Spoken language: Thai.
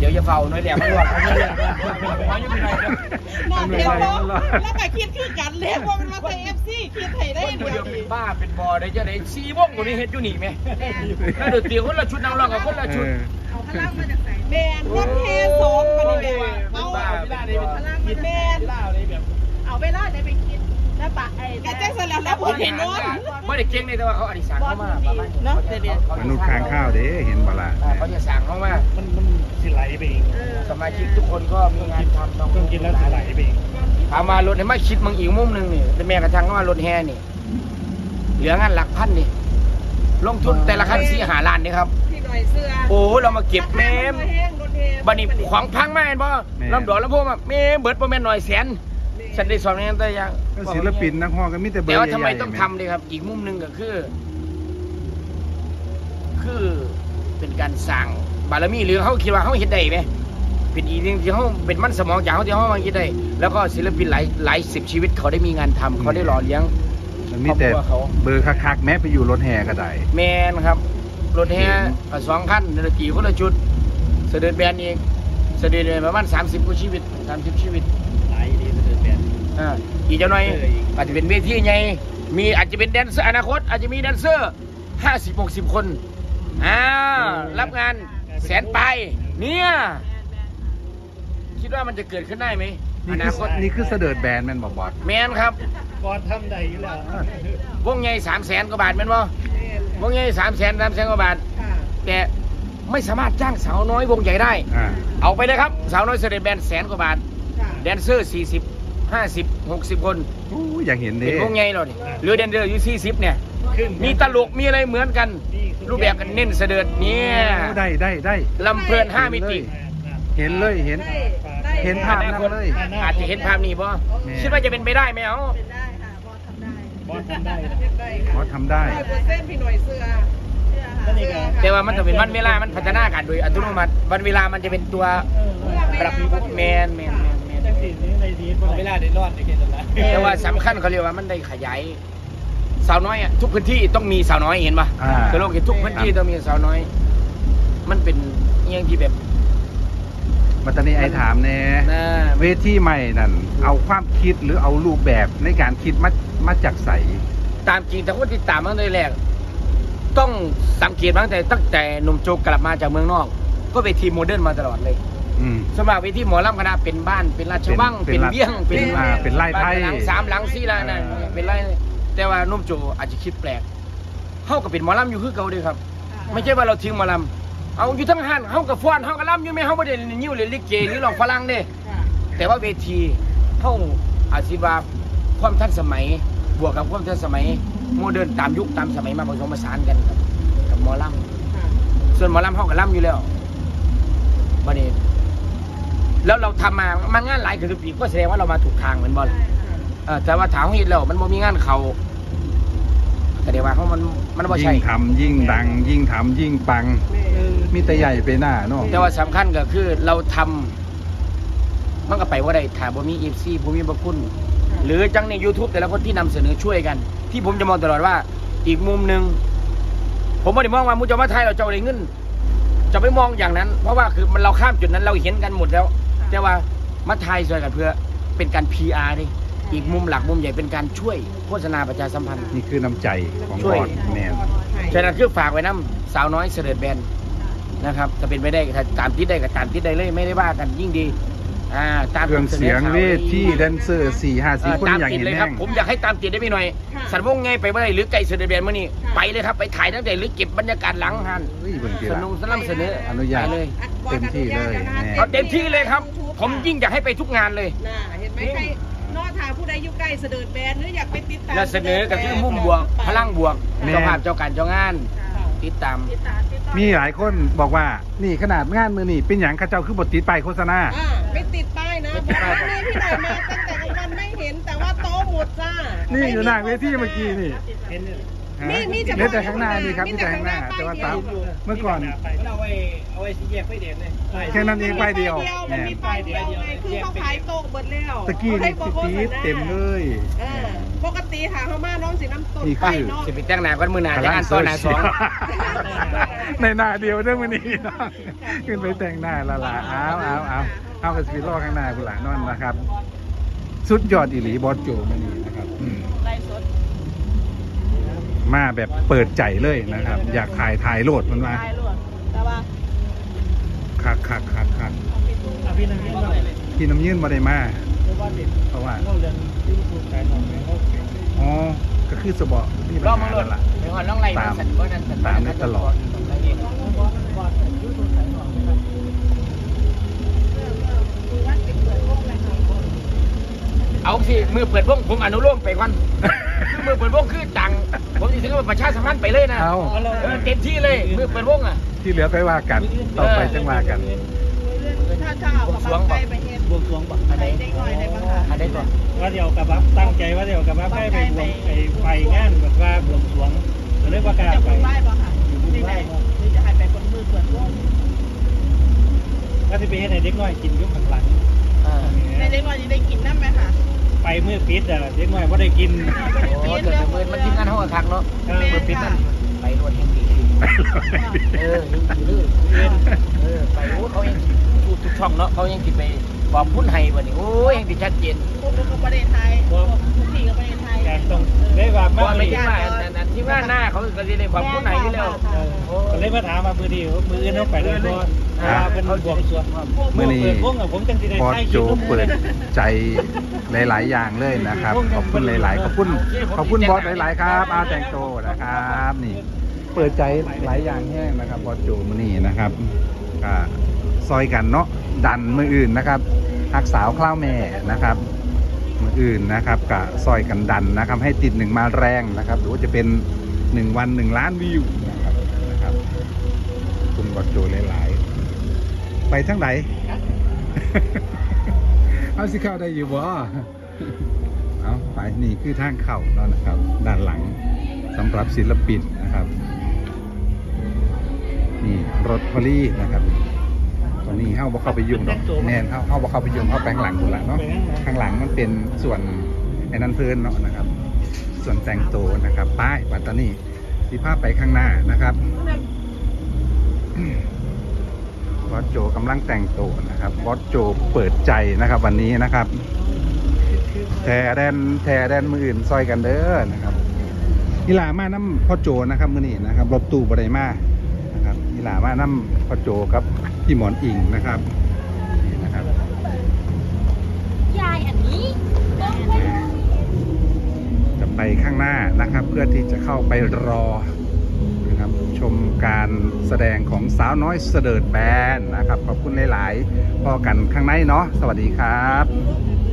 ดี๋ยวจะเฝ้าน้อยแหลมมันรอดเขาเนี่ยเขาอยู่ไม่ได้นอนเดียวแล้วก็คิดคือกันเลยว่ามันมาใส่FCคิดให้ได้เดียวดีบ้าเป็นบอได้จะได้ซีวงคนนี้เฮ็ดอยู่นี่ไหมถ้าเดือดเตียวคนละชุดนางรองกับคนละชุดเอาพลังมาจากไหนแมนรถเทสองมาดิแมนเอาพลังมาแมนเอาเวลาได้ไปคิดแล้วปะไอ้แกแจ้งเสร็จแล้วผมเห็นนอนไม่ได้เก่งเลยแต่ว่าเขาอธิษฐานเข้ามาประมาณเนาะมนุษย์ค้างข้าวเด้เห็นบ่ล่ะเขาจะสั่งเข้ามามันสิไหลไปเองสมาชิกทุกคนก็มีงานทำต้องกินแล้วสิไหลไปเองถามมารถเห็นไหมคิดมึงอีกมุมหนึ่งนี่แต่แม่กระทั่งว่ารถแห่นี่เหลืองานหลักพันนี่ลงทุนแต่ละคัน4-5 ล้านนี่ครับโอ้เรามาเก็บแม่บัดนี้ของพังแม่นบ่ลำดอกลำโพงแม่เบิดประมาณ100,000ฉันได้สอนงานแต่ยังศิลปินนักฮ้องก็มีแต่เบอร์ใหญ่ๆแต่ว่าทำไมต้องทำเลยครับอีกมุมหนึ่งก็คือเป็นการสั่งบารมีหรือเขาคิดว่าเขาเห็นได้ไหมเป็นอีกที่เขาเป็นมันสมองจากเขาที่เขามาคิดได้แล้วก็ศิลปินหลาย10 ชีวิตเขาได้มีงานทำเขาได้หล่อเลี้ยงมีแต่เบอร์คักๆแม้ไปอยู่รถแห่ก็ได้แมนครับรถแห่2 คันดนตรีคนละชุดเสด็จแบนเองเสด็จประมาณ30 กว่าชีวิต30 ชีวิตหลายดีเสด็จแบนอีกเจ้าหน่อยอาจจะเป็นเวทีใหญ่มีอาจจะเป็นแดนเซอร์อนาคตอาจจะมีแดนเซอร์50-60 คนรับงาน100,000 ไปเนี่ยคิดว่ามันจะเกิดขึ้นได้ไหมอนาคตนี่คือเสด็จแบนแมนบอสแมนครับบอสทำได้อยู่แล้ววงใหญ่300,000 กว่าบาทแมนบ่วงใหญ่300,000 กว่าบาทแต่ไม่สามารถจ้างสาวน้อยวงใหญ่ได้เอาไปเลยครับสาวน้อยเสด็จแบน100,000 กว่าบาทแดนเซอร์40-50-60 คนอยากเห็นดิเป็นวงใหญ่เราดิหรือแดนเซอร์อยู่40เนี่ยมีตลกมีอะไรเหมือนกันรูปแบบกันเน้นเสด็จเนี่ยได้ลำเพลิน5 มิติเห็นเลยเห็นภาพนั้นเลยอาจจะเห็นภาพนี้ป่ะคิดว่าจะเป็นไปได้ไหมเอาเป็นได้ค่ะบอสทำได้บอสทำได้ 100%พี่หน่วยเสื้อแต่ว่ามันจะเป็นวันเวลามันพัฒนากันโดยอัตโนมัติวันเวลามันจะเป็นตัวปรับแมนเวลาได้รอดได้แค่นั้นแหละแต่ว่าสำคัญเขาเรียกว่ามันได้ขยายสาวน้อยทุกพื้นที่ต้องมีสาวน้อยเห็นป่ะคือโลกทุกพื้นที่ต้องมีสาวน้อยมันเป็นเรื่องที่แบบบัตรนี้ไอ้ถามแน่เวทีใหม่นั่นเอาความคิดหรือเอารูปแบบในการคิดมาจากใสตามจริงแต่คนที่ตามตั้งแต่แรกต้องสังเกตตั้งแต่หนุ่มโจกลับมาจากเมืองนอกก็เวทีโมเดิร์นมาตลอดเลยสำหรับเวทีหมอลำคณะเป็นบ้านเป็นราชวังเป็นเบี้ยงเป็นไร่ไทยหลัง3 หลัง 4 หลังนั่นเป็นไรแต่ว่านุ่มโจอาจจะคิดแปลกเขาก็เป็นหมอลำอยู่คือเก่าด้วยครับไม่ใช่ว่าเราทิ้งหมอลำเอาอยู่ทั้งหันเขากับฟ้อนเขากับลำอยู่ไหมเขาไม่ได้นิ้วเลยลิเกหรือหลอกฝรั่งเด้แต่ว่าเวทีเขาอาชีวะความทันสมัยบวกกับความทันสมัยโมเดิร์นตามยุคตามสมัยมาผสมผสานกันกับหมอลำส่วนหมอลำเขากับลำอยู่แล้ววันนี้แล้วเราทำมางานหลายคือปีก็แสดงว่าเรามาถูกทางเหมือนบอลแต่ว่าถามให้เรามันบ่มีงานเขาแต่เดี๋ยวว่าเขามันบ่ใช่ยิ่งทำยิ่งดังยิ่งทำยิ่งปังมีแต่ใหญ่ไปหน้าเนาะแต่ว่าสำคัญก็คือเราทำมันก็ไปว่าได้ถ่ายบ่มีFCบ่มีบุญคุณหรือจังใน YouTube แต่ละคนที่นำเสนอช่วยกันที่ผมจะมองตลอดว่าอีกมุมหนึ่งผมไม่ได้มองว่ามุจมาไทยเราจะได้เงินจะไม่มองอย่างนั้นเพราะว่าคือมันเราข้ามจุดนั้นเราเห็นกันหมดแล้วแต่ว่ามาไทยช่วยกันเพื่อเป็นการ PR ดิอีกมุมหลักมุมใหญ่เป็นการช่วยโฆษณาประชาสัมพันธ์นี่คือน้ำใจของบอสแมนฉะนั้นคือฝากไว้น้ำสาวน้อยเสด็จแบนนะครับจะเป็นไปได้ตามที่ได้กับตามที่ได้เลยไม่ได้ว่ากันยิ่งดีตามเครื่องเสียงเวทีแดนเซอร์4-50 คนอย่างนี้เลยครับผมอยากให้ตามติดได้ไม่หน่อยสันวงไงไปเมื่อไรหรือไก่เสด็จแบนเมื่อนี้ไปเลยครับไปถ่ายตั้งแต่หรือเก็บบรรยากาศหลังหันสนุกสนานเสนออนุญาตเลยเต็มที่เลยเอาเต็มที่เลยครับผมยิ่งอยากให้ไปทุกงานเลยเห็นไหมใครนอทาผู้ใดอยู่ใกล้เสด็จแบนหรืออยากไปติดตามและเสนอกับที่มุ่งบวกพลังบวกเจ้าภาพเจ้าการเจ้างานติดตามมีหลายคนบอกว่านี่ขนาดงานมือนี่เป็นอย่างข้าเจ้าคือบทติดป้ายโฆษณาไม่ติดป้ายนะพี่หน่อยมาตั้งแต่กลางวันไม่เห็นแต่ว่าโต๊ะหมดจ้านี่อยู่หน้าเวทีเมื่อกี้นี่มีจะเหลือแต่ข้างหน้านี่ครับมีแต่ข้างหน้าแต่ว่าตามเมื่อก่อนเอาไว้ชี้แยกไฟแดงเลยแค่นั้นเองป้ายเดียวมันมีป้ายเดียวไงคือเขาขายโต๊ะเบิดแล้วตะกี้นี่ติดเต็มเลยปกติค่ะเขามาน้องสีน้ำต้นนี่ไปคือเนาะสิไปแต่งหน้าก่อนมื้อหน้าจะงานต้นหน้าสองในหน้าเดียวเด้อมื้อนี้เนาะขึ้นไปแต่งหน้าละล่ะเอากับสปีดล้อข้างหน้ากูหลานอนนะครับ สุดยอดอีหลีบอสโจมื้อนี้นะครับไล่สดมาแบบเปิดใจเลยนะครับ อยากถ่ายโหลดมันมาตายล้วนแต่ว่าคักพี่นั่งนี่มาเลยพี่น้ำยื่นมาได้มาเพราะว่าเด็กเพราะว่าเขาเรียนที่สูงขายหน่อยเขาอ๋อก็คือสบอที่ลองมึงโหลดล่ะเดี๋ยวก่อนลองไล่มาสั่นบ่นั่นสั่นบ่นั่นตลอดว่าสิเปิดโลกเลยค่ะเอาสิมือเปิดวงผมอนุโลมไปก่อนมือเปิดวงคือจังผมสิถือว่าประชาสัมพันธ์ไปเลยนะเอาเต็มที่เลยมือเปิดวงอ่ะที่เหลือไปว่ากันต่อไปจังว่ากันถ้าเอากระบังไปไปเฮ็ดบวงสรวงปะอันไหนได้หน่อยได้บ้างค่ะอันใดก่อนว่าเดี๋ยวกับบัฟตั้งใจว่าเดี๋ยวกับบัฟให้ไปบวงไปงานแบบว่าบวงสรวงหรือว่ากาจะไปบนไหว้ป่ะค่ะนี่ไหนหรือจะให้ไปบนมือเปิดวงก็จะไปให้เด็กน้อยกินยุคหลังในเด็กน้อยได้กินน้ำไหมค่ะไปเมื่อปิดอ่ะเด็กน้อยว่าได้กินโอ้เกิดมือมันทีมงานห้องคักเนาะมือปิดนั่นไปรวดแห่งดีไปโอ้เขายังทุกช่องเนาะเขายังติดไปบอกพุ่นไห้วันนี้โอ้ยยังติดชัดเจนพวกก็ประเทศไทยพวกพี่ก็ประเทศไทยการต้องได้ว่าบมาอกเลไม่ยคิดว่าที่ว่าหน้าเขาก็จะได้บอกพุ่นไห้อยู่แล้วก็เลยมาถามมามือดีมืออื่นต้องไปเลยก่อนเป็นบวงสรวงมื้อนี้เปิดวงอ่ะผมจังสิได้บอสใช้โจคิวเปิดใจหลายๆอย่างเลยนะครับขอบคุณหลายๆขอบคุณบอสหลายๆครับอาแต่งโตนะครับนี่ เปิดใจหลายอย่างแห้งนะครับบอสโจมื้อนี้นะครับซอยกันเนาะดันมืออื่นนะครับหักสาวคล้าวแม่นะครับมืออื่นนะครับกับซอยกันดันนะครับ ให้ติด1มาแรงนะครับหรือว่าจะเป็น1วัน1ล้านวิวนะครับคุณบอสโจหลายๆไปทั้งไหน เอาสิเข้าได้อยู่บ่เอาไปนี่คือทางเข้าแล้วนะครับ ด้านหลังสำหรับศิลปินนะครับนี่รถพอลี่นะครับตอนนี้เข้าบ่เข้าไปยุ่งหรอกแน่นเข้าบ่เข้าไปยุ่งเข้าไปข้างหลังหมดละเนาะข้างหลังมันเป็นส่วนไอ้นั้นเพิ่นเนาะนะครับ ส่วนแต่งตัวนะครับป้ายปัตตานีที่ภาพไปข้างหน้านะครับบอสโจกำลังแต่งตัวนะครับบอสโจเปิดใจนะครับวันนี้นะครับแทแดนมืออื่นซอยกันเด้อนะครับอีหลามาน้ำพ่อโจนะครับมื้อนี้นะครับรถตู้บ่ได้มานะครับอีหลามาน้ำพ่อโจกับพี่หมอนอิงนะครับนี่นะครับยายอันนี้จะไปข้างหน้านะครับ เพื่อที่จะเข้าไปรอนะครับชมการแสดงของสาวน้อยเสดิร์ดแบนด์นะครับขอบคุณหลายๆพอกันข้างในเนาะสวัสดีครับ